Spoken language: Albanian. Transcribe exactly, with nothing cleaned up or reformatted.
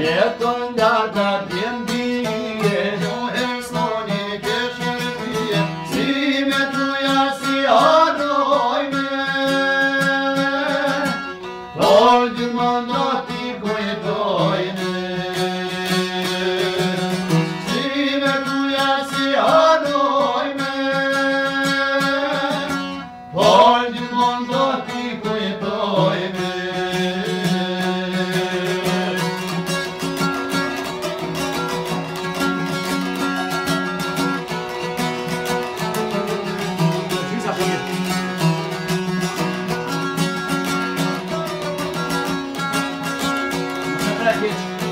Jeton gata timpie, jo e sloni ke shpirtie, si me tuja si harrojme. Por gjithmonë do t'i kujtojme, si me tuja si harrojme. Por gjithmonë do t'i kujtojme. Thank you.